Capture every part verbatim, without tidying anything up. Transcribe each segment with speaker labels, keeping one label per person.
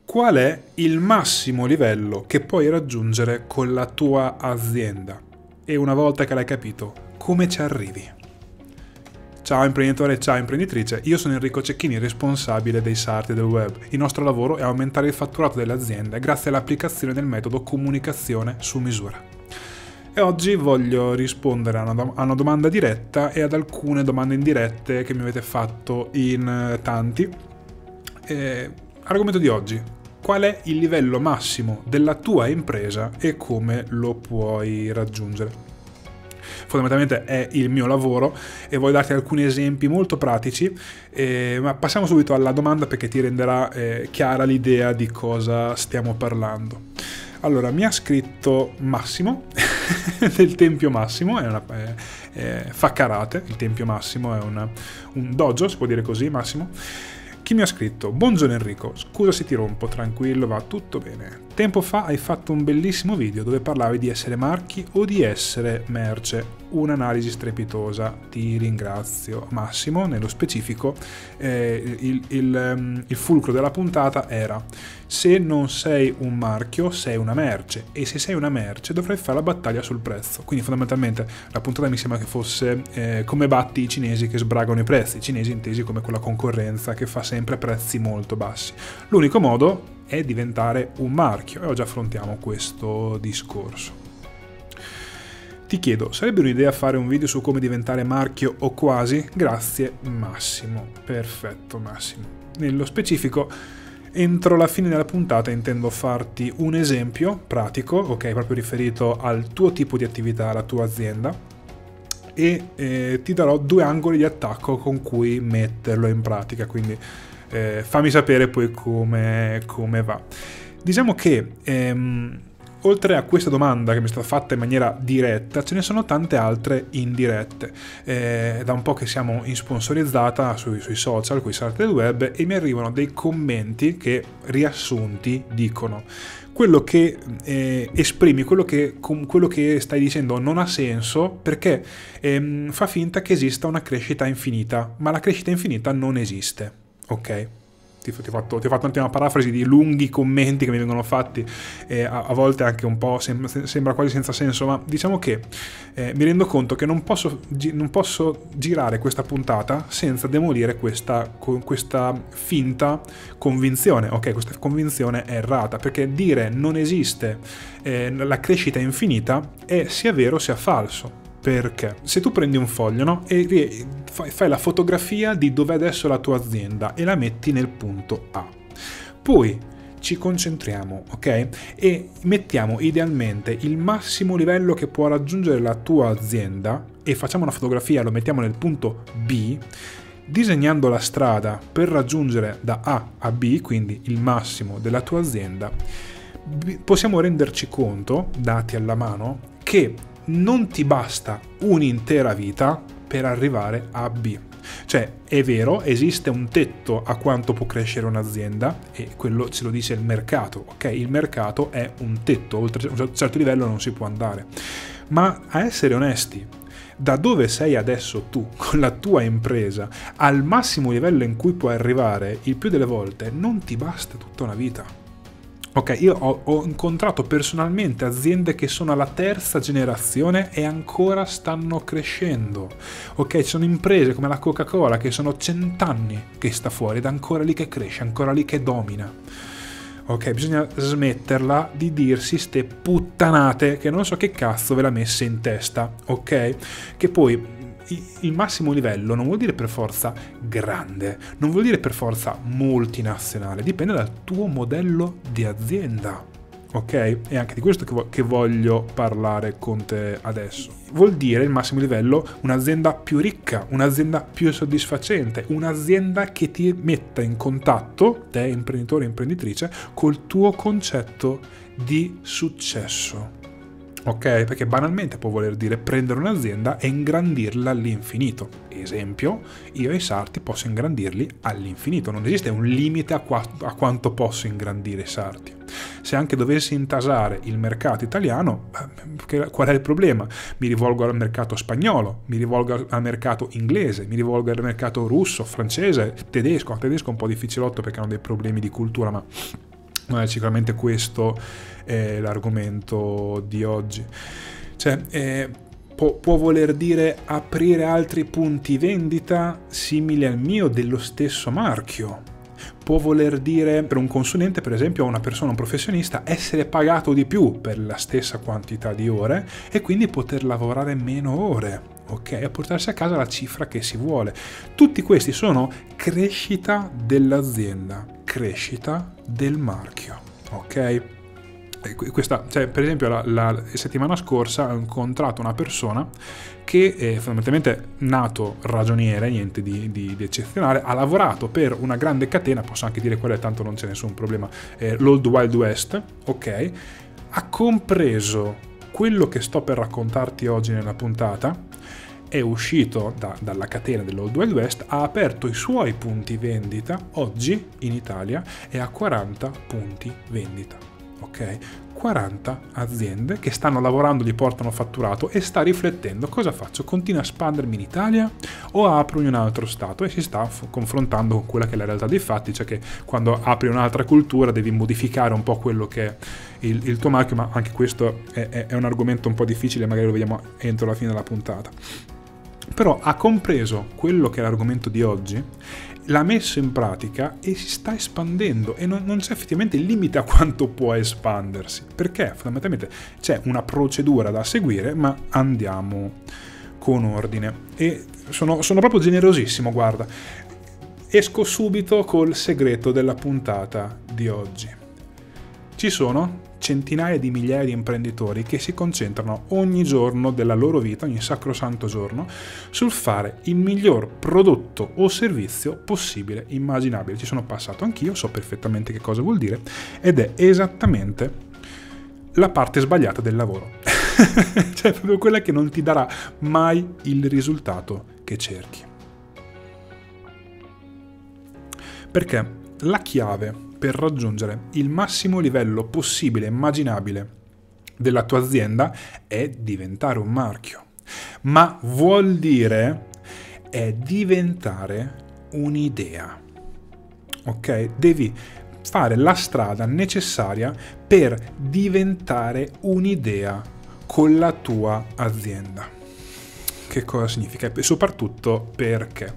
Speaker 1: Qual è il massimo livello che puoi raggiungere con la tua azienda? E una volta che l'hai capito, come ci arrivi? Ciao imprenditore, ciao imprenditrice, io sono Enrico Cecchini, responsabile dei sarti del web. Il nostro lavoro è aumentare il fatturato delle aziende grazie all'applicazione del metodo comunicazione su misura. E oggi voglio rispondere a una, dom- a una domanda diretta e ad alcune domande indirette che mi avete fatto in eh, tanti. E, argomento di oggi: qual è il livello massimo della tua impresa e come lo puoi raggiungere? Fondamentalmente è il mio lavoro e voglio darti alcuni esempi molto pratici, eh, ma passiamo subito alla domanda perché ti renderà eh, chiara l'idea di cosa stiamo parlando. Allora, mi ha scritto Massimo del Tempio Massimo, è una, è, è, fa karate, il Tempio Massimo è una, un dojo, si può dire così, Massimo. Chi mi ha scritto: buongiorno Enrico, scusa se ti rompo, tranquillo, va tutto bene. Tempo fa hai fatto un bellissimo video dove parlavi di essere marchi o di essere merce. Un'analisi strepitosa, ti ringrazio Massimo. Nello specifico eh, il, il, il fulcro della puntata era: se non sei un marchio sei una merce, e se sei una merce dovrai fare la battaglia sul prezzo. Quindi fondamentalmente la puntata mi sembra che fosse eh, come batti i cinesi che sbragano i prezzi, i cinesi intesi come quella concorrenza che fa sempre prezzi molto bassi. L'unico modo è diventare un marchio e oggi affrontiamo questo discorso. Ti chiedo, sarebbe un'idea fare un video su come diventare marchio o quasi? Grazie Massimo. Perfetto Massimo. Nello specifico, entro la fine della puntata intendo farti un esempio pratico, ok, proprio riferito al tuo tipo di attività, alla tua azienda, e eh, ti darò due angoli di attacco con cui metterlo in pratica, quindi eh, fammi sapere poi come, come va. Diciamo che ehm, oltre a questa domanda che mi è stata fatta in maniera diretta, ce ne sono tante altre indirette. Eh, da un po' che siamo in sponsorizzata sui, sui social, con i sarti del web, e mi arrivano dei commenti che, riassunti, dicono: quello che eh, esprimi, quello che, com, quello che stai dicendo non ha senso perché ehm, fa finta che esista una crescita infinita, ma la crescita infinita non esiste. Ok? Ti, ti, ho fatto, ti ho fatto anche una parafrasi di lunghi commenti che mi vengono fatti, eh, a, a volte anche un po' sem- sembra quasi senza senso, ma diciamo che eh, mi rendo conto che non posso, gi- non posso girare questa puntata senza demolire questa, con, questa finta convinzione, ok? Questa convinzione è errata, perché dire non esiste eh, la crescita infinita è sia vero sia falso. Perché se tu prendi un foglio, no, e fai la fotografia di dove è adesso la tua azienda e la metti nel punto A, poi ci concentriamo, ok? E mettiamo idealmente il massimo livello che può raggiungere la tua azienda e facciamo una fotografia, lo mettiamo nel punto B, disegnando la strada per raggiungere da A a B, quindi il massimo della tua azienda. Possiamo renderci conto, dati alla mano, che non ti basta un'intera vita per arrivare a B. Cioè, è vero, esiste un tetto a quanto può crescere un'azienda e quello ce lo dice il mercato, ok? Il mercato è un tetto, oltre un certo livello non si può andare. Ma a essere onesti, da dove sei adesso tu, con la tua impresa, al massimo livello in cui puoi arrivare, il più delle volte non ti basta tutta una vita. Ok, io ho, ho incontrato personalmente aziende che sono alla terza generazione e ancora stanno crescendo. Ok, ci sono imprese come la Coca-Cola che sono cent'anni che sta fuori ed è ancora lì che cresce, ancora lì che domina. Ok, bisogna smetterla di dirsi ste puttanate che non so che cazzo ve l'ha messa in testa, ok? Che poi il massimo livello non vuol dire per forza grande, non vuol dire per forza multinazionale, dipende dal tuo modello di azienda, ok? E anche di questo che, vo- che voglio parlare con te adesso. Vuol dire il massimo livello un'azienda più ricca, un'azienda più soddisfacente, un'azienda che ti metta in contatto, te imprenditore e imprenditrice, col tuo concetto di successo. Ok? Perché banalmente può voler dire prendere un'azienda e ingrandirla all'infinito. Esempio, io e i sarti posso ingrandirli all'infinito, non esiste un limite a, qua- a quanto posso ingrandire i sarti. Se anche dovessi intasare il mercato italiano, qual è il problema? Mi rivolgo al mercato spagnolo, mi rivolgo al mercato inglese, mi rivolgo al mercato russo, francese, tedesco. Tedesco è un po' difficilotto perché hanno dei problemi di cultura, ma Non è sicuramente questo eh, l'argomento di oggi. Cioè, eh, può, può voler dire aprire altri punti vendita simili al mio dello stesso marchio. Può voler dire, per un consulente, per esempio, o una persona, un professionista, essere pagato di più per la stessa quantità di ore e quindi poter lavorare meno ore, ok? E portarsi a casa la cifra che si vuole. Tutti questi sono crescita dell'azienda, crescita del marchio, ok? Questa, cioè, per esempio la, la settimana scorsa ho incontrato una persona che è fondamentalmente nato ragioniere, niente di, di, di eccezionale, ha lavorato per una grande catena, posso anche dire quella, tanto non c'è nessun problema, eh, l'Old Wild West, ok? Ha compreso quello che sto per raccontarti oggi nella puntata, è uscito da, dalla catena dell'Old Wild West, ha aperto i suoi punti vendita, oggi in Italia è a quaranta punti vendita. Ok, quaranta aziende che stanno lavorando, gli portano fatturato e sta riflettendo: cosa faccio? Continuo a espandermi in Italia o apro in un altro stato? E si sta f- confrontando con quella che è la realtà dei fatti, cioè che quando apri un'altra cultura devi modificare un po' quello che è il, il tuo marchio, ma anche questo è, è, è un argomento un po' difficile, magari lo vediamo entro la fine della puntata. Però ha compreso quello che è l'argomento di oggi, l'ha messo in pratica e si sta espandendo, e non, non c'è effettivamente il limite a quanto può espandersi, perché fondamentalmente c'è una procedura da seguire, ma andiamo con ordine. E sono, sono proprio generosissimo, guarda, esco subito col segreto della puntata di oggi. Ci sono centinaia di migliaia di imprenditori che si concentrano ogni giorno della loro vita, ogni sacrosanto giorno, sul fare il miglior prodotto o servizio possibile, immaginabile. Ci sono passato anch'io, so perfettamente che cosa vuol dire, ed è esattamente la parte sbagliata del lavoro. Cioè proprio quella che non ti darà mai il risultato che cerchi. Perché la chiave per raggiungere il massimo livello possibile, immaginabile della tua azienda è diventare un marchio. Ma vuol dire è diventare un'idea. Ok? Devi fare la strada necessaria per diventare un'idea con la tua azienda. Che cosa significa? E soprattutto perché?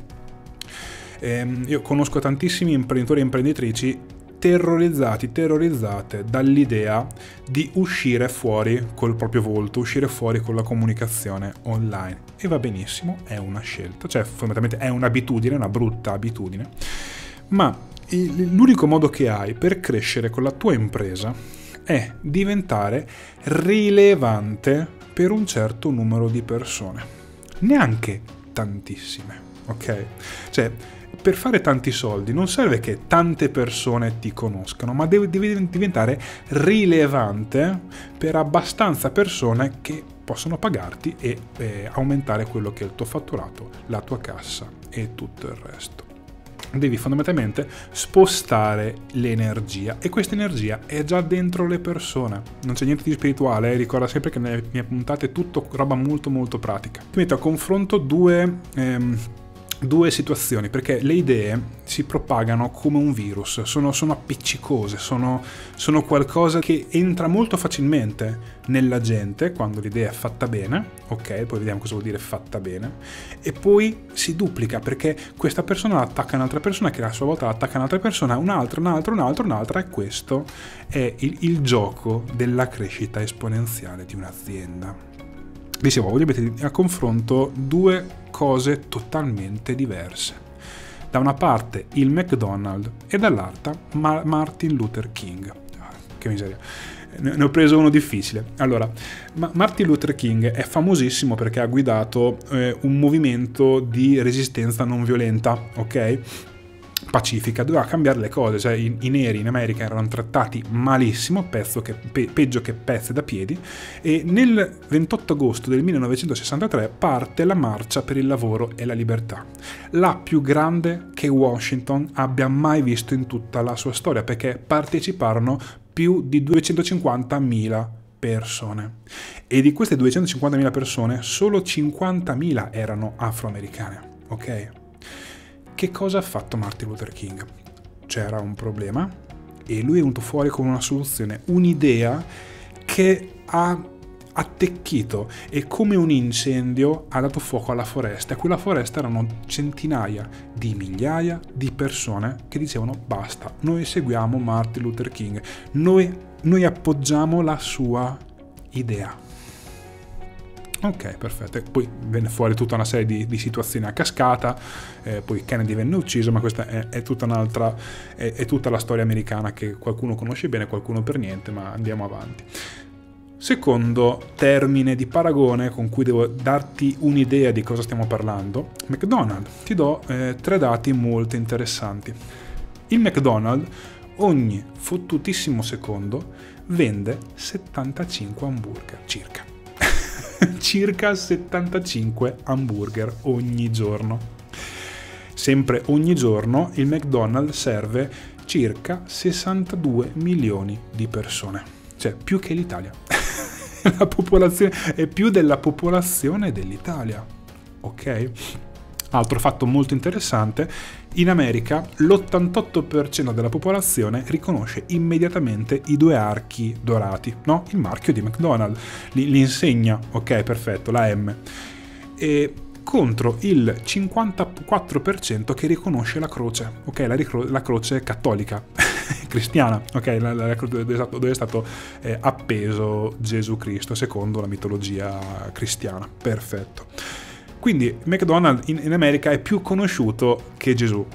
Speaker 1: Eh, io conosco tantissimi imprenditori e imprenditrici terrorizzati, terrorizzate dall'idea di uscire fuori col proprio volto, uscire fuori con la comunicazione online. E va benissimo, è una scelta, cioè fondamentalmente è un'abitudine, una brutta abitudine, ma l'unico modo che hai per crescere con la tua impresa è diventare rilevante per un certo numero di persone, neanche tantissime, ok? Cioè, per fare tanti soldi non serve che tante persone ti conoscano, ma devi, devi diventare rilevante per abbastanza persone che possono pagarti e eh, aumentare quello che è il tuo fatturato, la tua cassa e tutto il resto. Devi fondamentalmente spostare l'energia, e questa energia è già dentro le persone. Non c'è niente di spirituale, eh? Ricorda sempre che nelle mie puntate è tutto roba molto molto pratica. Ti metto a confronto due... Ehm, Due situazioni, perché le idee si propagano come un virus, sono, sono appiccicose, sono, sono qualcosa che entra molto facilmente nella gente quando l'idea è fatta bene, ok, poi vediamo cosa vuol dire fatta bene, e poi si duplica perché questa persona attacca un'altra persona che a sua volta attacca un'altra persona, un'altra, un'altra, un'altra, un'altra, e questo è il, il gioco della crescita esponenziale di un'azienda. Dicevo, voglio mettere a confronto due cose totalmente diverse. Da una parte il McDonald's e dall'altra Ma- Martin Luther King. Che miseria. Ne ho preso uno difficile. Allora, Ma- Martin Luther King è famosissimo perché ha guidato eh, un movimento di resistenza non violenta, ok? Pacifica, doveva cambiare le cose, cioè i, i neri in America erano trattati malissimo, pezzo che, pe, peggio che pezze da piedi, e nel ventotto agosto del millenovecentosessantatré parte la marcia per il lavoro e la libertà, la più grande che Washington abbia mai visto in tutta la sua storia, perché parteciparono più di duecentocinquantamila persone, e di queste duecentocinquantamila persone solo cinquantamila erano afroamericane, ok? Che cosa ha fatto Martin Luther King? C'era un problema, e lui è venuto fuori con una soluzione, un'idea che ha attecchito e come un incendio ha dato fuoco alla foresta, e quella foresta erano centinaia di migliaia di persone che dicevano basta, noi seguiamo Martin Luther King, noi, noi appoggiamo la sua idea. Ok, perfetto. E poi venne fuori tutta una serie di, di situazioni a cascata, eh, poi Kennedy venne ucciso, ma questa è, è tutta un'altra, è, è tutta la storia americana che qualcuno conosce bene, qualcuno per niente, ma andiamo avanti. Secondo termine di paragone con cui devo darti un'idea di cosa stiamo parlando, McDonald's. Ti do eh, tre dati molto interessanti. Il McDonald's ogni fottutissimo secondo vende settantacinque hamburger circa. Circa settantacinque hamburger ogni giorno. Sempre ogni giorno il McDonald's serve circa sessantadue milioni di persone, cioè più che l'Italia. La popolazione è più della popolazione dell'Italia, ok? Altro fatto molto interessante, in America l'ottantotto per cento della popolazione riconosce immediatamente i due archi dorati, no? Il marchio di McDonald's, l'insegna, ok, perfetto, la M, e contro il cinquantaquattro per cento che riconosce la croce, ok, la, la croce cattolica, cristiana, ok, la, la, dove è stato, dove è stato eh, appeso Gesù Cristo secondo la mitologia cristiana, perfetto. Quindi McDonald's in, in America è più conosciuto che Gesù.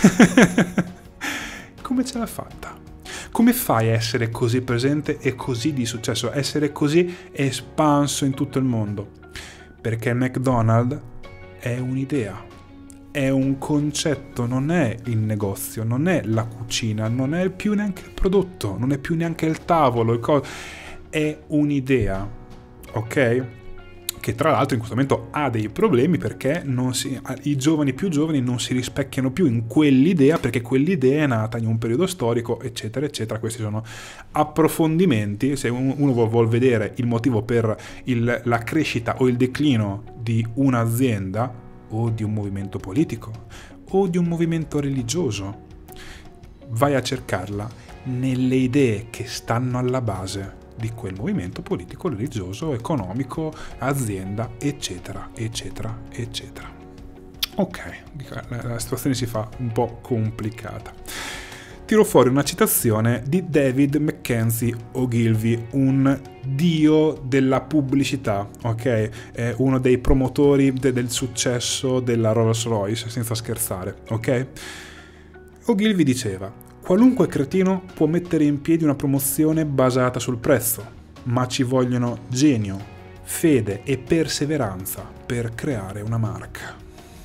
Speaker 1: Come ce l'ha fatta? Come fai a essere così presente e così di successo, a essere così espanso in tutto il mondo? Perché McDonald's è un'idea, è un concetto, non è il negozio, non è la cucina, non è più neanche il prodotto, non è più neanche il tavolo, il co- è un'idea, ok? Che tra l'altro in questo momento ha dei problemi perché non si, i giovani più giovani non si rispecchiano più in quell'idea, perché quell'idea è nata in un periodo storico, eccetera, eccetera. Questi sono approfondimenti. Se uno vuol vedere il motivo per il, la crescita o il declino di un'azienda o di un movimento politico o di un movimento religioso, vai a cercarla nelle idee che stanno alla base di quel movimento politico, religioso, economico, azienda, eccetera, eccetera, eccetera. Ok, la situazione si fa un po' complicata. Tiro fuori una citazione di David Mackenzie Ogilvy, un dio della pubblicità, ok? È uno dei promotori de- del successo della Rolls-Royce, senza scherzare, ok? Ogilvy diceva: qualunque cretino può mettere in piedi una promozione basata sul prezzo, ma ci vogliono genio, fede e perseveranza per creare una marca.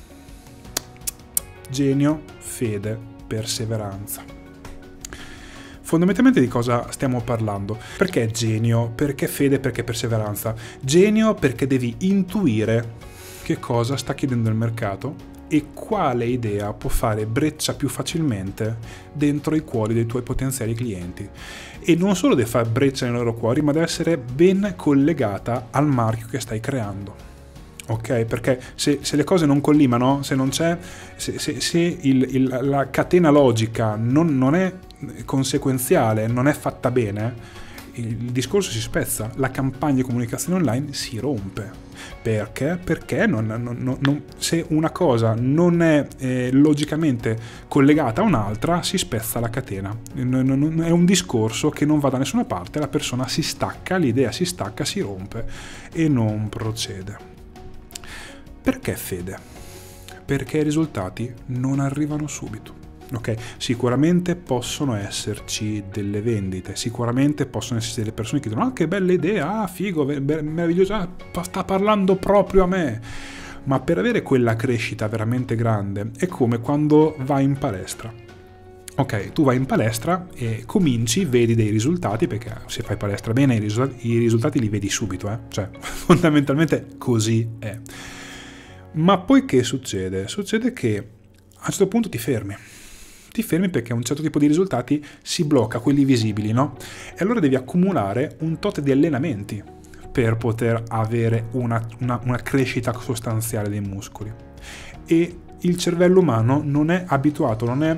Speaker 1: Genio, fede, perseveranza. Fondamentalmente di cosa stiamo parlando? Perché genio? Perché fede? Perché perseveranza? Genio perché devi intuire che cosa sta chiedendo il mercato e quale idea può fare breccia più facilmente dentro i cuori dei tuoi potenziali clienti. E non solo deve fare breccia nei loro cuori, ma deve essere ben collegata al marchio che stai creando. Ok? Perché se, se le cose non collimano, se non c'è, se, se, se il, il, la catena logica non, non è conseguenziale, non è fatta bene, il discorso si spezza, la campagna di comunicazione online si rompe. Perché? Perché non, non, non, se una cosa non è eh, logicamente collegata a un'altra, si spezza la catena. Non, non, è un discorso che non va da nessuna parte, la persona si stacca, l'idea si stacca, si rompe e non procede. Perché fede? Perché i risultati non arrivano subito. Ok, sicuramente possono esserci delle vendite, sicuramente possono esserci delle persone che dicono: ah, che bella idea, ah, figo, meraviglioso, ah, sta parlando proprio a me. Ma per avere quella crescita veramente grande è come quando vai in palestra. Ok, tu vai in palestra e cominci, vedi dei risultati, perché se fai palestra bene i risultati, i risultati li vedi subito, eh? Cioè fondamentalmente così è. Ma poi che succede? Succede che a un certo punto ti fermi. Ti fermi perché un certo tipo di risultati si blocca, quelli visibili, no? E allora devi accumulare un tot di allenamenti per poter avere una, una, una crescita sostanziale dei muscoli. E il cervello umano non è abituato, non è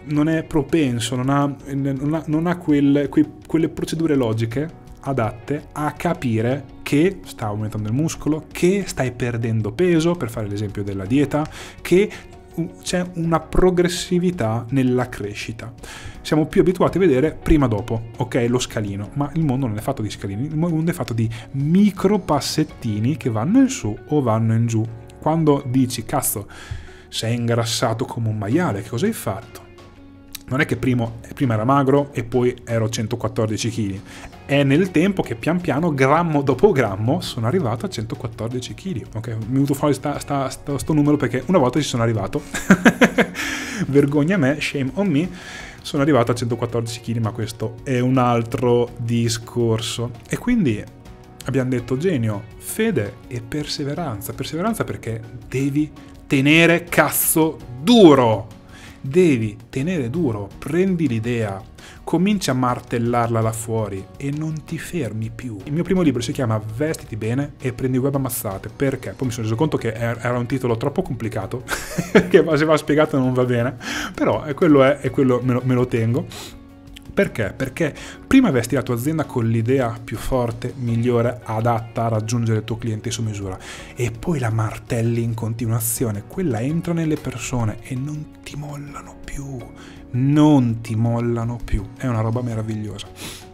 Speaker 1: non è propenso, non ha, non ha, non ha quel, que, quelle procedure logiche adatte a capire che sta aumentando il muscolo, che stai perdendo peso, per fare l'esempio della dieta, che c'è una progressività nella crescita. Siamo più abituati a vedere prima dopo, ok, lo scalino, ma il mondo non è fatto di scalini, il mondo è fatto di micro passettini che vanno in su o vanno in giù. Quando dici, cazzo, sei ingrassato come un maiale, che cosa hai fatto? Non è che prima, prima era magro e poi ero centoquattordici chili, è nel tempo che pian piano, grammo dopo grammo, sono arrivato a centoquattordici chili. Ok, mi è venuto fuori sta, sta, sta, sto numero perché una volta ci sono arrivato, vergogna a me, shame on me, sono arrivato a centoquattordici chili, ma questo è un altro discorso. E quindi abbiamo detto genio, fede e perseveranza. Perseveranza perché devi tenere cazzo duro. Devi tenere duro, prendi l'idea, cominci a martellarla là fuori e non ti fermi più. Il mio primo libro si chiama Vestiti bene e prendi web ammazzate. Perché? Poi mi sono reso conto che era un titolo troppo complicato, che se va spiegato non va bene, però quello è e quello me lo, me lo tengo. Perché? Perché prima vesti la tua azienda con l'idea più forte, migliore, adatta a raggiungere il tuo cliente su misura e poi la martelli in continuazione. Quella entra nelle persone e non ti mollano più, non ti mollano più. È una roba meravigliosa.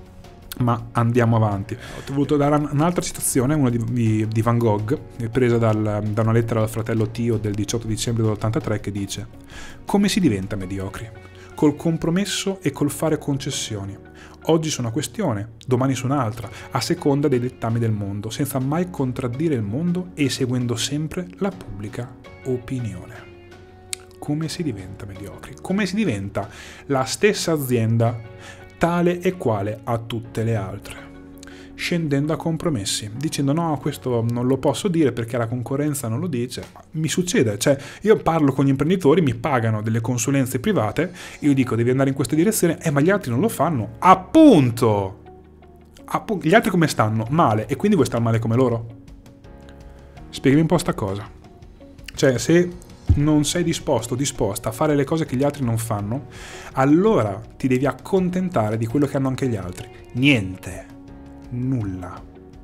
Speaker 1: Ma andiamo avanti. Ho voluto dare un'altra citazione, una di, di, di Van Gogh, presa dal, da una lettera dal fratello Tio del diciotto dicembre dell'ottantatré, che dice: come si diventa mediocri? Col compromesso e col fare concessioni. Oggi su una questione, domani su un'altra, a seconda dei dettami del mondo, senza mai contraddire il mondo e seguendo sempre la pubblica opinione. Come si diventa mediocri? Come si diventa la stessa azienda tale e quale a tutte le altre? Scendendo a compromessi, dicendo no, questo non lo posso dire perché la concorrenza non lo dice. Mi succede, cioè io parlo con gli imprenditori, mi pagano delle consulenze private, io dico devi andare in questa direzione, eh ma gli altri non lo fanno, appunto! Appunto. Gli altri come stanno? Male, e quindi vuoi star male come loro? Spiegami un po' sta cosa. Cioè, se non sei disposto, disposta a fare le cose che gli altri non fanno, allora ti devi accontentare di quello che hanno anche gli altri. Niente. Nulla.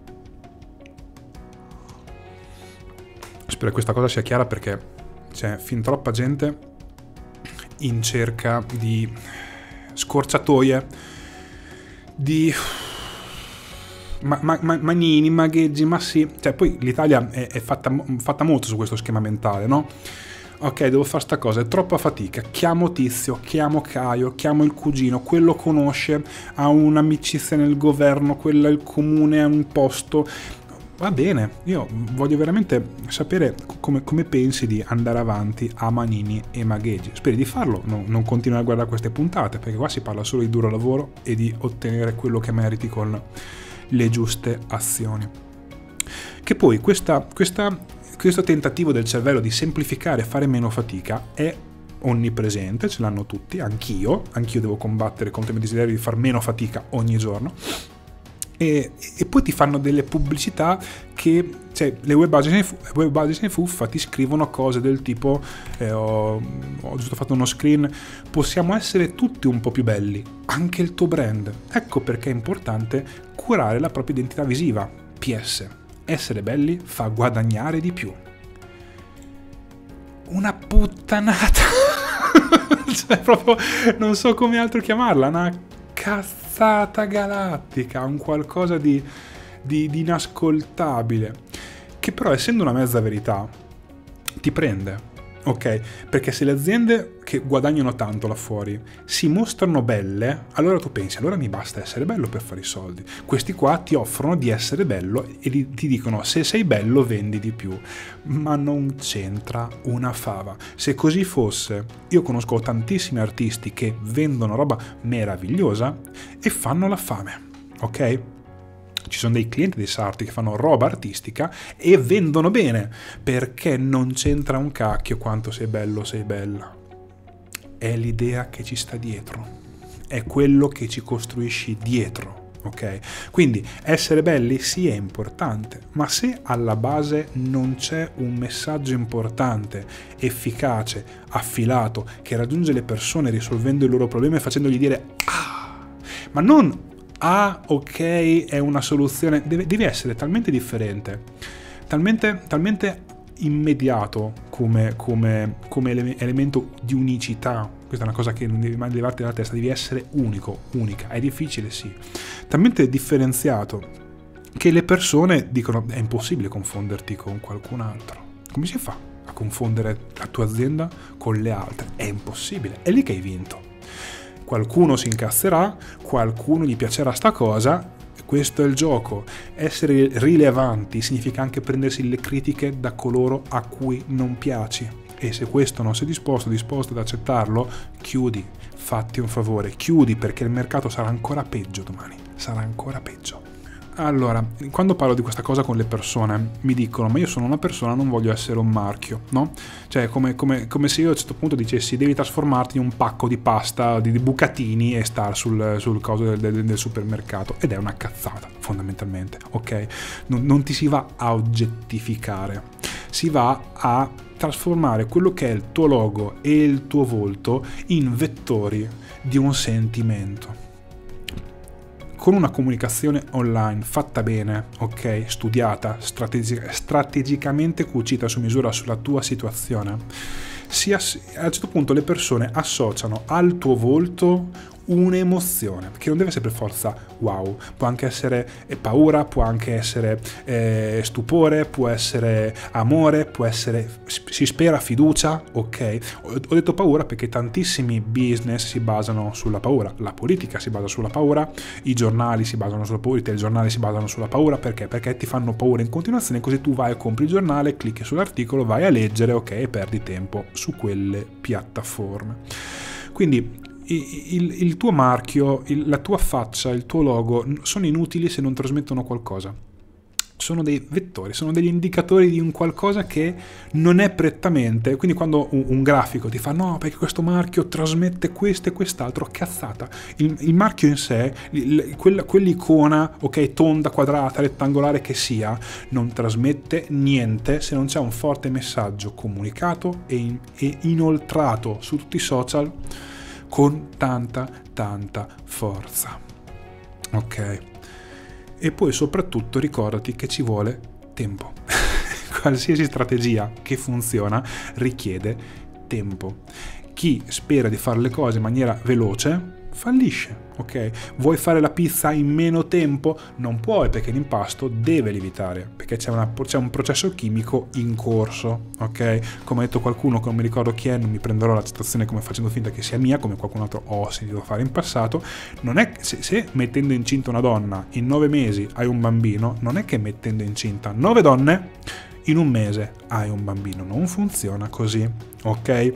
Speaker 1: Spero che questa cosa sia chiara perché c'è fin troppa gente in cerca di scorciatoie, di ma, ma, ma, manini, magheggi, ma sì. Cioè poi l'Italia è, è fatta, fatta molto su questo schema mentale, no? Ok, devo fare sta cosa, è troppa fatica, chiamo Tizio, chiamo Caio, chiamo il cugino, quello conosce, ha un'amicizia nel governo, quello è il comune, ha un posto. Va bene, io voglio veramente sapere come, come pensi di andare avanti a manini e magheggi. Speri di farlo, no, non continuare a guardare queste puntate, perché qua si parla solo di duro lavoro e di ottenere quello che meriti con le giuste azioni. Che poi questa... questa Questo tentativo del cervello di semplificare e fare meno fatica è onnipresente, ce l'hanno tutti, anch'io, anch'io devo combattere contro il mio desiderio di far meno fatica ogni giorno. E, e poi ti fanno delle pubblicità che, cioè, le web agency, web agency fuffa ti scrivono cose del tipo eh, ho, ho giusto fatto uno screen, possiamo essere tutti un po' più belli, anche il tuo brand. Ecco perché è importante curare la propria identità visiva. P S. Essere belli fa guadagnare di più. Una puttanata. Cioè, proprio non so come altro chiamarla. Una cazzata galattica. Un qualcosa di, di, di inascoltabile. Che però, essendo una mezza verità, ti prende. Ok? Perché se le aziende che guadagnano tanto là fuori si mostrano belle, allora tu pensi, allora mi basta essere bello per fare i soldi. Questi qua ti offrono di essere bello e ti dicono se sei bello vendi di più. Ma non c'entra una fava. Se così fosse, io conosco tantissimi artisti che vendono roba meravigliosa e fanno la fame. Ok? Ci sono dei clienti dei sarti che fanno roba artistica e vendono bene, perché non c'entra un cacchio quanto sei bello o sei bella. È l'idea che ci sta dietro, è quello che ci costruisci dietro, ok? Quindi essere belli sì è importante, ma se alla base non c'è un messaggio importante, efficace, affilato, che raggiunge le persone risolvendo i loro problemi e facendogli dire ah, ma non ah, ok, è una soluzione, deve, deve essere talmente differente, talmente, talmente immediato come, come, come ele- elemento di unicità. Questa è una cosa che non devi mai levarti dalla testa, devi essere unico, unica. È difficile, sì. Talmente differenziato che le persone dicono è impossibile confonderti con qualcun altro. Come si fa a confondere la tua azienda con le altre? È impossibile. È lì che hai vinto. Qualcuno si incazzerà, qualcuno gli piacerà sta cosa. Questo è il gioco. Essere rilevanti significa anche prendersi le critiche da coloro a cui non piaci. E se questo non sei disposto, disposto ad accettarlo, chiudi, fatti un favore, chiudi, perché il mercato sarà ancora peggio domani, sarà ancora peggio. Allora, quando parlo di questa cosa con le persone, mi dicono, ma io sono una persona, non voglio essere un marchio, no? Cioè, come, come, come se io a un certo punto dicessi, devi trasformarti in un pacco di pasta, di, di bucatini e star sul, sul coso del, del, del supermercato. Ed è una cazzata, fondamentalmente, ok? Non, non ti si va a oggettificare, si va a trasformare quello che è il tuo logo e il tuo volto in vettori di un sentimento. Con una comunicazione online fatta bene, ok, studiata, strategic- strategicamente cucita su misura sulla tua situazione, si ass- a un certo punto le persone associano al tuo volto un'emozione che non deve essere per forza wow, può anche essere paura, può anche essere eh, stupore, può essere amore, può essere, si spera, fiducia, ok? Ho, ho detto paura perché tantissimi business si basano sulla paura, la politica si basa sulla paura, i giornali si basano sulla paura, i telegiornali si basano sulla paura, perché? Perché ti fanno paura in continuazione, così tu vai e compri il giornale, clicchi sull'articolo, vai a leggere, ok, e perdi tempo su quelle piattaforme. Quindi Il, il tuo marchio, il, la tua faccia, il tuo logo sono inutili se non trasmettono qualcosa. Sono dei vettori, sono degli indicatori di un qualcosa che non è prettamente. Quindi quando un, un grafico ti fa no, perché questo marchio trasmette questo e quest'altro, cazzata. Il, il marchio in sé, il, quella, quell'icona, ok, tonda, quadrata, rettangolare che sia, non trasmette niente se non c'è un forte messaggio comunicato e, in, e inoltrato su tutti i social con tanta tanta forza, ok? E poi soprattutto ricordati che ci vuole tempo. Qualsiasi strategia che funziona richiede tempo. Chi spera di fare le cose in maniera veloce fallisce, ok? Vuoi fare la pizza in meno tempo? Non puoi, perché l'impasto deve lievitare, perché c'è, una, c'è un processo chimico in corso, ok? Come ha detto qualcuno, che non mi ricordo chi è, non mi prenderò la citazione come facendo finta che sia mia, come qualcun altro ho sentito fare in passato. Non è se, se mettendo incinta una donna in nove mesi hai un bambino, non è che mettendo incinta nove donne in un mese hai un bambino, non funziona così, ok?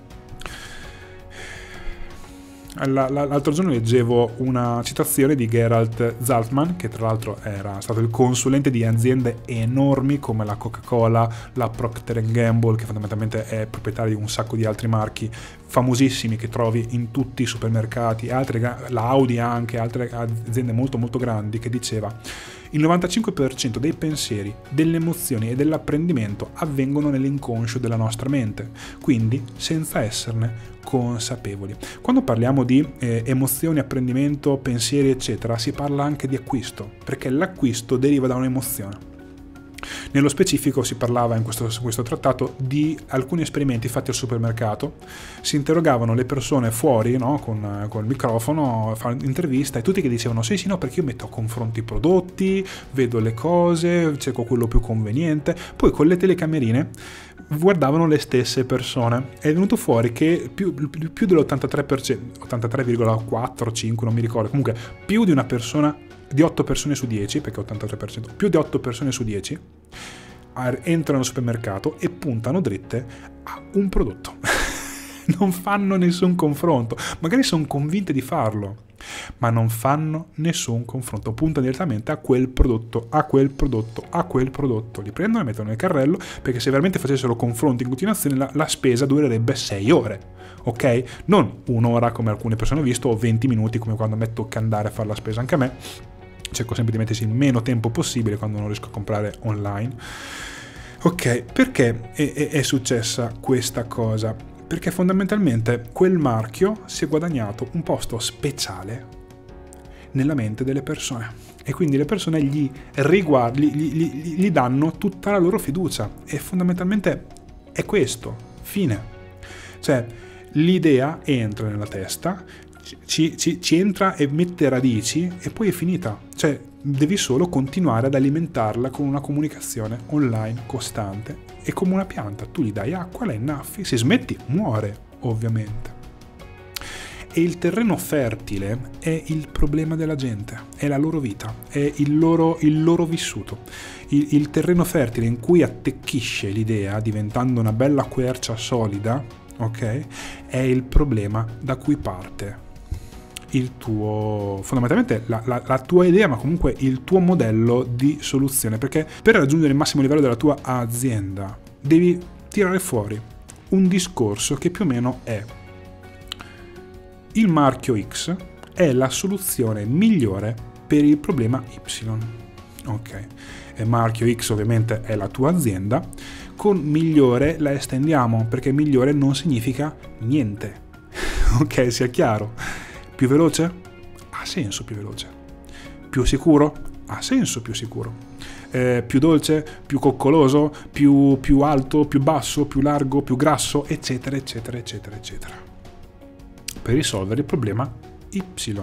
Speaker 1: L'altro giorno leggevo una citazione di Gerald Zaltman, che tra l'altro era stato il consulente di aziende enormi come la Coca-Cola, la Procter and Gamble, che fondamentalmente è proprietario di un sacco di altri marchi famosissimi che trovi in tutti i supermercati, altre, la Audi anche, altre aziende molto molto grandi, che diceva: il novantacinque per cento dei pensieri, delle emozioni e dell'apprendimento avvengono nell'inconscio della nostra mente, quindi senza esserne consapevoli. Quando parliamo di eh, emozioni, apprendimento, pensieri eccetera, si parla anche di acquisto, perché l'acquisto deriva da un'emozione. Nello specifico si parlava in questo, in questo trattato di alcuni esperimenti fatti al supermercato. Si interrogavano le persone fuori, no, con, con il microfono, fanno intervista, e tutti che dicevano sì sì no, perché io metto a confronto i prodotti, vedo le cose, cerco quello più conveniente. Poi con le telecamerine guardavano le stesse persone. È venuto fuori che più, più, più dell'ottantatré per cento, ottantatré virgola quattro cinque, non mi ricordo, comunque più di una persona, di otto persone su dieci, perché ottantatré per cento, più di otto persone su dieci entrano al supermercato e puntano dritte a un prodotto. Non fanno nessun confronto, magari sono convinte di farlo, ma non fanno nessun confronto, puntano direttamente a quel prodotto, a quel prodotto, a quel prodotto, li prendono e mettono nel carrello, perché se veramente facessero confronti in continuazione la, la spesa durerebbe sei ore, ok? Non un'ora come alcune persone ho visto, o venti minuti come quando mi tocca andare a fare la spesa anche a me. cerco sempre di metterci il meno tempo possibile quando non riesco a comprare online. Ok, perché è, è, è successa questa cosa? Perché fondamentalmente quel marchio si è guadagnato un posto speciale nella mente delle persone e quindi le persone gli, riguard- gli, gli, gli, gli danno tutta la loro fiducia e fondamentalmente è questo, fine. Cioè l'idea entra nella testa, ci, ci, ci entra e mette radici e poi è finita. Cioè devi solo continuare ad alimentarla con una comunicazione online costante e come una pianta. Tu gli dai acqua, la innaffi, se smetti muore ovviamente. E il terreno fertile è il problema della gente, è la loro vita, è il loro, il loro vissuto. Il, il terreno fertile in cui attecchisce l'idea diventando una bella quercia solida, ok? È il problema da cui parte il tuo, fondamentalmente la, la, la tua idea, ma comunque il tuo modello di soluzione, perché per raggiungere il massimo livello della tua azienda devi tirare fuori un discorso che più o meno è: il marchio X è la soluzione migliore per il problema Y. Ok, e marchio X ovviamente è la tua azienda, con migliore la estendiamo perché migliore non significa niente. Ok, sia chiaro. Più veloce? Ha senso più veloce. Più sicuro? Ha senso più sicuro. Eh, più dolce? Più coccoloso? Più, più alto? Più basso? Più largo? Più grasso? Eccetera, eccetera, eccetera, eccetera. Per risolvere il problema Y.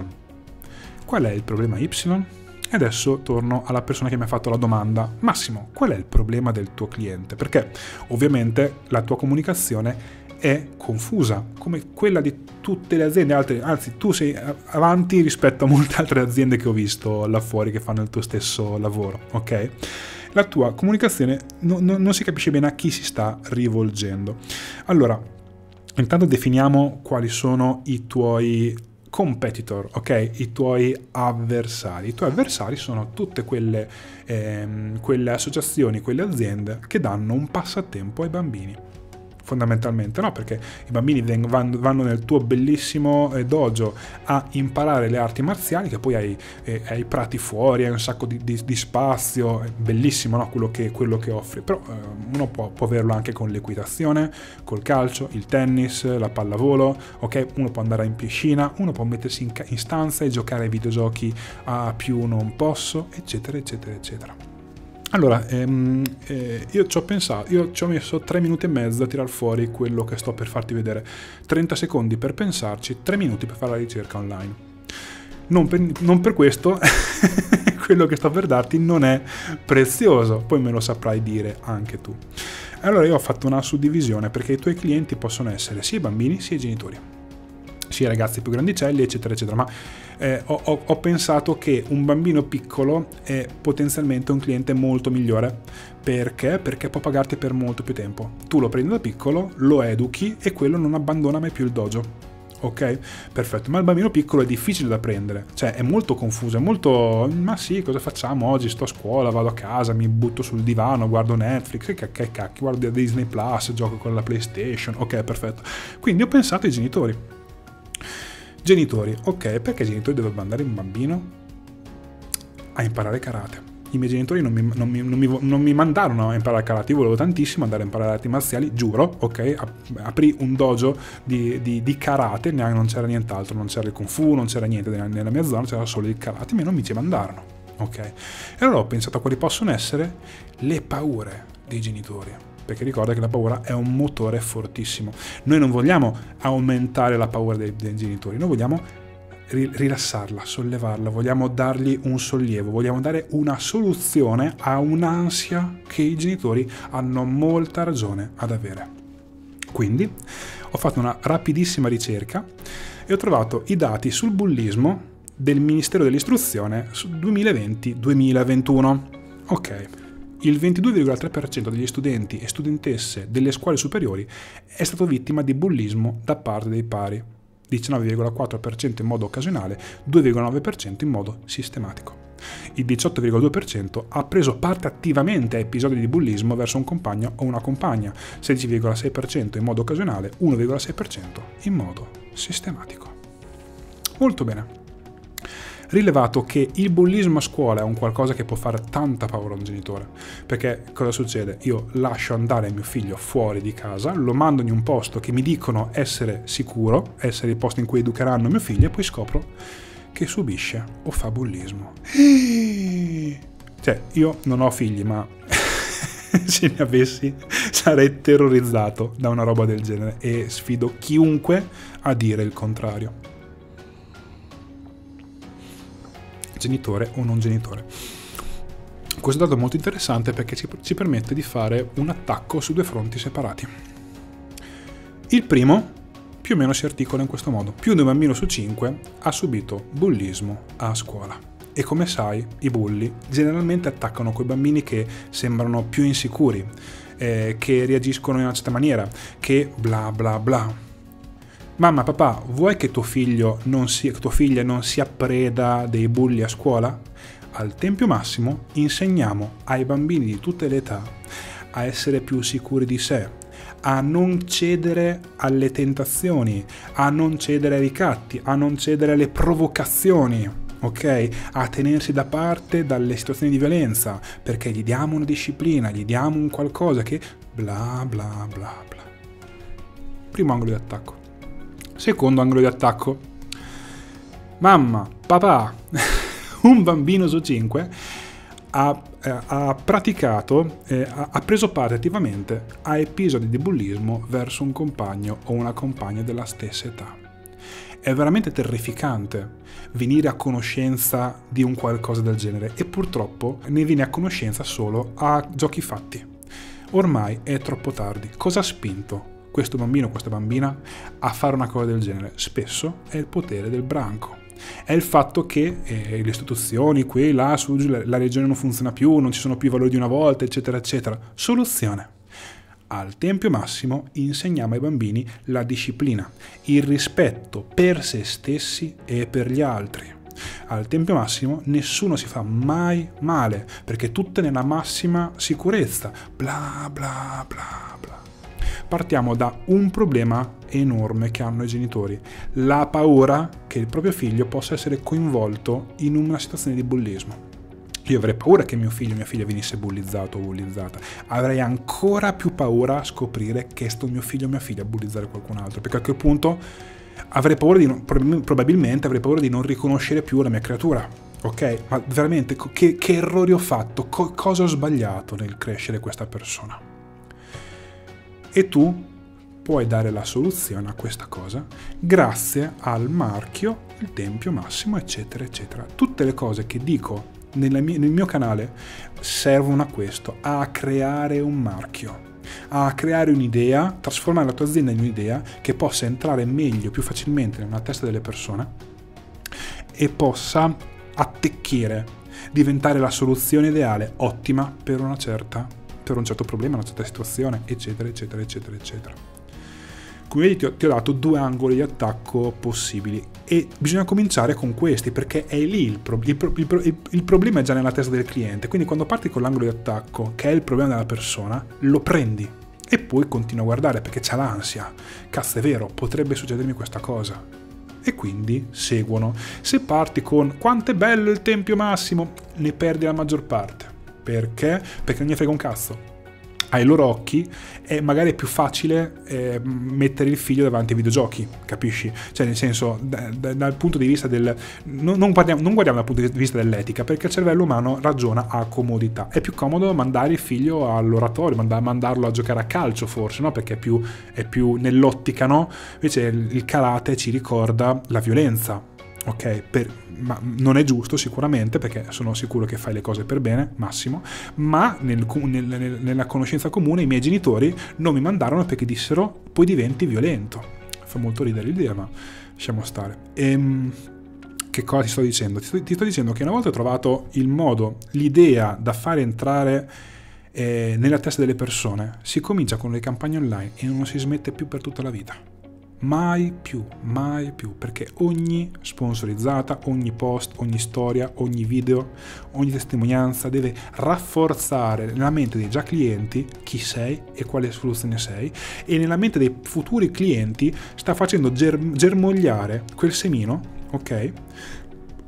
Speaker 1: Qual è il problema Y? E adesso torno alla persona che mi ha fatto la domanda: Massimo, qual è il problema del tuo cliente? Perché ovviamente la tua comunicazione è confusa, come quella di tutte le aziende, altre, anzi tu sei avanti rispetto a molte altre aziende che ho visto là fuori che fanno il tuo stesso lavoro, ok? La tua comunicazione no, no, non si capisce bene a chi si sta rivolgendo. Allora, intanto definiamo quali sono i tuoi competitor, ok? I tuoi avversari. I tuoi avversari sono tutte quelle, ehm, quelle associazioni, quelle aziende che danno un passatempo ai bambini. Fondamentalmente no, perché i bambini vanno nel tuo bellissimo dojo a imparare le arti marziali, che poi hai, eh, hai prati fuori, hai un sacco di, di, di spazio, è bellissimo, no? quello, che, quello che offri, però eh, uno può, può averlo anche con l'equitazione, col calcio, il tennis, la pallavolo, ok? Uno può andare in piscina, uno può mettersi in, in stanza e giocare ai videogiochi a più non posso, eccetera, eccetera, eccetera. Allora, ehm, eh, io ci ho pensato, io ci ho messo tre minuti e mezzo a tirar fuori quello che sto per farti vedere, trenta secondi per pensarci, tre minuti per fare la ricerca online. Non per, non per questo quello che sto per darti non è prezioso, poi me lo saprai dire anche tu. Allora io ho fatto una suddivisione perché i tuoi clienti possono essere sia i bambini sia i genitori, sia i ragazzi più grandicelli, eccetera, eccetera, ma eh, ho, ho, ho pensato che un bambino piccolo è potenzialmente un cliente molto migliore. Perché? Perché può pagarti per molto più tempo. Tu lo prendi da piccolo, lo educhi e quello non abbandona mai più il dojo. Ok? Perfetto, ma il bambino piccolo è difficile da prendere, cioè è molto confuso, è molto, ma sì, cosa facciamo oggi? Sto a scuola, vado a casa, mi butto sul divano, guardo Netflix, che, che cacchio, guardo Disney Plus, gioco con la PlayStation, ok, perfetto. Quindi ho pensato ai genitori. Genitori, ok, perché i genitori devono mandare un bambino a imparare karate? I miei genitori non mi, non mi, non mi, non mi mandarono a imparare karate, io volevo tantissimo andare a imparare arti marziali, giuro, ok? Aprì un dojo di, di, di karate, non c'era nient'altro, non c'era il kung fu, non c'era niente nella mia zona, c'era solo il karate, ma non mi ci mandarono, ok? E allora ho pensato a quali possono essere le paure dei genitori. Perché ricorda che la paura è un motore fortissimo. Noi non vogliamo aumentare la paura dei, dei genitori, noi vogliamo rilassarla, sollevarla, vogliamo dargli un sollievo, vogliamo dare una soluzione a un'ansia che i genitori hanno molta ragione ad avere. Quindi ho fatto una rapidissima ricerca e ho trovato i dati sul bullismo del Ministero dell'Istruzione sul duemilaventi duemilaventuno. Ok. Il ventidue virgola tre per cento degli studenti e studentesse delle scuole superiori è stato vittima di bullismo da parte dei pari, diciannove virgola quattro per cento in modo occasionale, due virgola nove per cento in modo sistematico. Il diciotto virgola due per cento ha preso parte attivamente a episodi di bullismo verso un compagno o una compagna, sedici virgola sei per cento in modo occasionale, uno virgola sei per cento in modo sistematico. Molto bene. rilevato che il bullismo a scuola è un qualcosa che può fare tanta paura a un genitore. Perché cosa succede? Io lascio andare mio figlio fuori di casa, lo mando in un posto che mi dicono essere sicuro, essere il posto in cui educheranno mio figlio, e poi scopro che subisce o fa bullismo. Cioè, io non ho figli, ma se ne avessi sarei terrorizzato da una roba del genere e sfido chiunque a dire il contrario. Genitore o non genitore. Questo dato è molto interessante perché ci, ci permette di fare un attacco su due fronti separati. Il primo più o meno si articola in questo modo: più di un bambino su cinque ha subito bullismo a scuola. E come sai, i bulli generalmente attaccano quei bambini che sembrano più insicuri, eh, che reagiscono in una certa maniera, che bla bla bla. Mamma, papà, vuoi che tuo figlio non sia, che tua figlia non sia preda dei bulli a scuola? Al Tempio Massimo insegniamo ai bambini di tutte le età a essere più sicuri di sé, a non cedere alle tentazioni, a non cedere ai ricatti, a non cedere alle provocazioni. Ok? A tenersi da parte dalle situazioni di violenza, perché gli diamo una disciplina, gli diamo un qualcosa che bla bla bla bla. Primo angolo di attacco. Secondo angolo di attacco: mamma, papà, un bambino su cinque ha, eh, ha praticato, eh, ha preso parte attivamente a episodi di bullismo verso un compagno o una compagna della stessa età. È veramente terrificante venire a conoscenza di un qualcosa del genere, e purtroppo ne viene a conoscenza solo a giochi fatti. Ormai è troppo tardi. Cosa ha spinto questo bambino o questa bambina a fare una cosa del genere? Spesso è il potere del branco. È il fatto che eh, le istituzioni, qui, là, su, giù, la regione non funziona più, non ci sono più i valori di una volta, eccetera, eccetera. Soluzione. Al Tempio Massimo insegniamo ai bambini la disciplina, il rispetto per se stessi e per gli altri. Al Tempio Massimo nessuno si fa mai male, perché tutte nella massima sicurezza. Bla bla bla bla. Partiamo da un problema enorme che hanno i genitori: la paura che il proprio figlio possa essere coinvolto in una situazione di bullismo. Io avrei paura che mio figlio o mia figlia venisse bullizzato o bullizzata. Avrei ancora più paura a scoprire che sto mio figlio o mia figlia a bullizzare qualcun altro, perché a quel punto avrei paura di non, probabilmente avrei paura di non riconoscere più la mia creatura. Ok? Ma veramente che, che errori ho fatto? Co- cosa ho sbagliato nel crescere questa persona? E tu puoi dare la soluzione a questa cosa grazie al marchio, il Tempio Massimo, eccetera, eccetera. Tutte le cose che dico nel mio canale servono a questo, a creare un marchio, a creare un'idea, trasformare la tua azienda in un'idea che possa entrare meglio, più facilmente nella testa delle persone e possa attecchire, diventare la soluzione ideale, ottima per una certa, per un certo problema, una certa situazione, eccetera, eccetera, eccetera, eccetera. Come vedi, ti ho, ti ho dato due angoli di attacco possibili e bisogna cominciare con questi, perché è lì il, pro, il, pro, il, pro, il, il problema è già nella testa del cliente. Quindi quando parti con l'angolo di attacco, che è il problema della persona, lo prendi e poi continui a guardare perché c'ha l'ansia. Cazzo, è vero, potrebbe succedermi questa cosa. E quindi seguono. Se parti con quanto è bello il Tempio Massimo, ne perdi la maggior parte. Perché? Perché non gli frega un cazzo. Ai loro occhi è magari più facile eh, mettere il figlio davanti ai videogiochi, capisci? Cioè, nel senso, da, da, dal punto di vista del... Non, non, guardiamo, non guardiamo dal punto di vista dell'etica, perché il cervello umano ragiona a comodità. È più comodo mandare il figlio all'oratorio, manda, mandarlo a giocare a calcio forse, no? Perché è più, è più nell'ottica, no? Invece il, il karate ci ricorda la violenza. Ok, per, ma non è giusto sicuramente, perché sono sicuro che fai le cose per bene, Massimo, ma nel, nel, nella conoscenza comune i miei genitori non mi mandarono perché dissero poi diventi violento. Fa molto ridere l'idea, ma lasciamo stare. Ehm, che cosa ti sto dicendo? Ti sto, ti sto dicendo che una volta ho trovato il modo, l'idea da fare entrare eh, nella testa delle persone, si comincia con le campagne online e non si smette più per tutta la vita. Mai più, mai più, perché ogni sponsorizzata, ogni post, ogni storia, ogni video, ogni testimonianza deve rafforzare nella mente dei già clienti chi sei e quale soluzione sei, e nella mente dei futuri clienti sta facendo ger- germogliare quel semino, ok?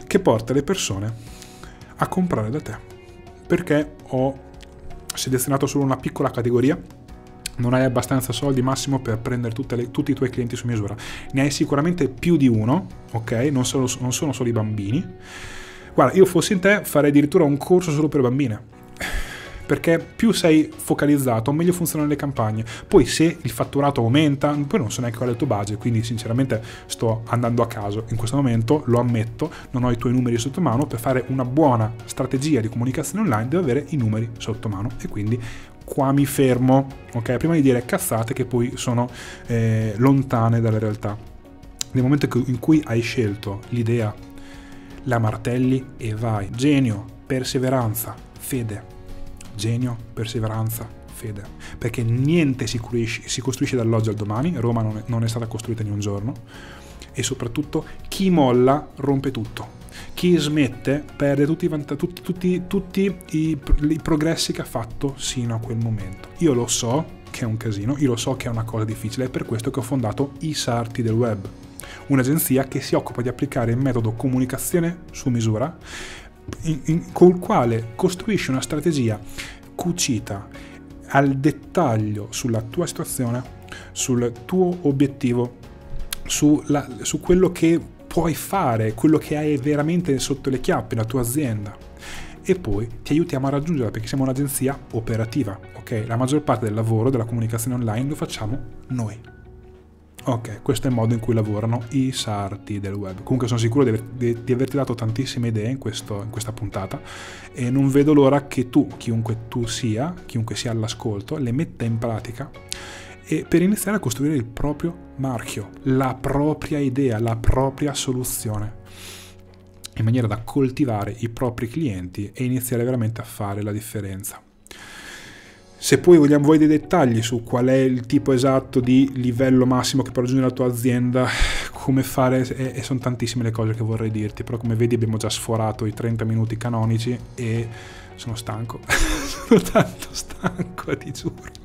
Speaker 1: che porta le persone a comprare da te, perché ho selezionato solo una piccola categoria. Non hai abbastanza soldi massimo per prendere tutte le, tutti i tuoi clienti su misura, ne hai sicuramente più di uno, ok? Non sono, non sono solo i bambini. Guarda, io fossi in te farei addirittura un corso solo per bambine, perché più sei focalizzato meglio funzionano le campagne. Poi se il fatturato aumenta, poi non so neanche qual è il tuo budget, quindi sinceramente sto andando a caso in questo momento, lo ammetto, non ho i tuoi numeri sotto mano. Per fare una buona strategia di comunicazione online devo avere i numeri sotto mano, e quindi qua mi fermo, ok? Prima di dire cazzate che poi sono eh, lontane dalla realtà. Nel momento in cui hai scelto l'idea, la martelli e vai. Genio, perseveranza, fede. Genio, perseveranza, fede. Perché niente si costruisce, si costruisce dall'oggi al domani. Roma non è, non è stata costruita in un giorno. E soprattutto chi molla rompe tutto. Chi smette perde tutti i, vant- tutti, tutti, tutti i, i progressi che ha fatto sino a quel momento. Io lo so che è un casino, io lo so che è una cosa difficile, è per questo che ho fondato I Sarti del Web, un'agenzia che si occupa di applicare il metodo comunicazione su misura, in, in, col quale costruisce una strategia cucita al dettaglio sulla tua situazione, sul tuo obiettivo, su, la, su quello che puoi fare, quello che hai veramente sotto le chiappe, la tua azienda, e poi ti aiutiamo a raggiungerla, perché siamo un'agenzia operativa, ok? La maggior parte del lavoro della comunicazione online lo facciamo noi. Ok, questo è il modo in cui lavorano i sarti del web. Comunque sono sicuro di, aver, di, di averti dato tantissime idee in, questo, in questa puntata, e non vedo l'ora che tu, chiunque tu sia, chiunque sia all'ascolto, le metta in pratica, e per iniziare a costruire il proprio marchio, la propria idea, la propria soluzione, in maniera da coltivare i propri clienti e iniziare veramente a fare la differenza. Se poi vogliamo voi dei dettagli su qual è il tipo esatto di livello massimo che può raggiungere la tua azienda, come fare, e, e sono tantissime le cose che vorrei dirti, però come vedi abbiamo già sforato i trenta minuti canonici e sono stanco, sono tanto stanco, ti giuro.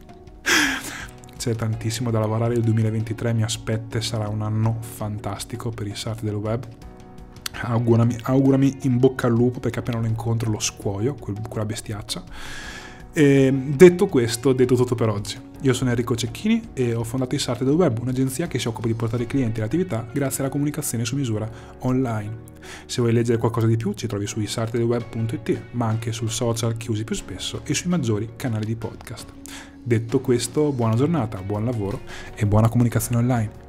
Speaker 1: C'è tantissimo da lavorare, il duemilaventitré mi aspetta e sarà un anno fantastico per i sarti del web. Augurami, augurami in bocca al lupo, perché appena lo incontro lo scuoio, quella bestiaccia. E detto questo, detto tutto per oggi. Io sono Enrico Cecchini e ho fondato i Sarti del Web, un'agenzia che si occupa di portare i clienti all'attività grazie alla comunicazione su misura online. Se vuoi leggere qualcosa di più ci trovi su i sarti del web punto it, ma anche sul social che usi più spesso e sui maggiori canali di podcast. Detto questo, buona giornata, buon lavoro e buona comunicazione online.